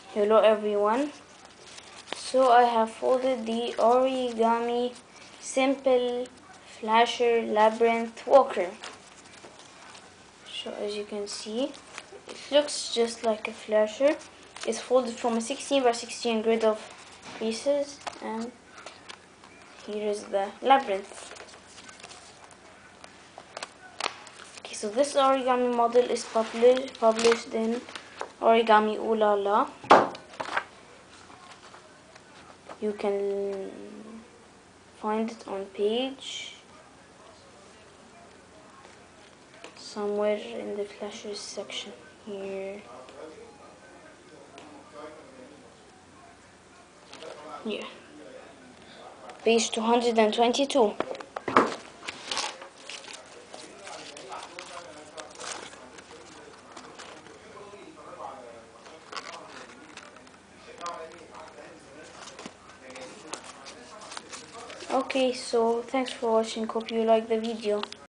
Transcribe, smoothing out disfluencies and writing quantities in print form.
Hello everyone. So I have folded the Origami Simple Flasher Labyrinth Walker. So as you can see, it looks just like a flasher. It's folded from a 16 by 16 grid of pieces, and here is the labyrinth. Okay, so this origami model is published in Origami Ooh. You can find it on page somewhere in the flashers section here. Here. Page 222. Okay, so thanks for watching. Hope you like the video.